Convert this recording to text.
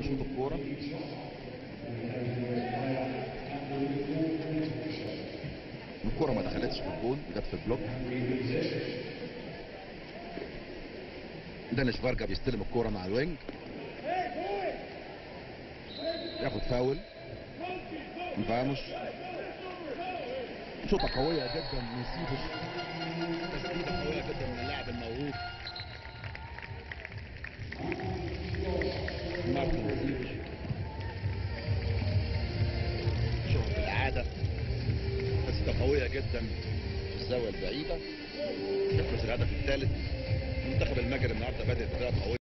بيشوط الكوره. الكوره ما دخلتش في الجون، جت في البلوك. دانيش فارجا بيستلم الكوره مع الوينج، ياخد فاول. فاموس شوطه قويه جدا من سيبوس، تسديده قويه جدا من اللاعب الموهوب مارتن سيبوس. شوط العاده، تسديده قويه جدا في الزاويه البعيده، يحرز الهدف الثالث. منتخب المجر النهارده بادئ بطريقه قويه.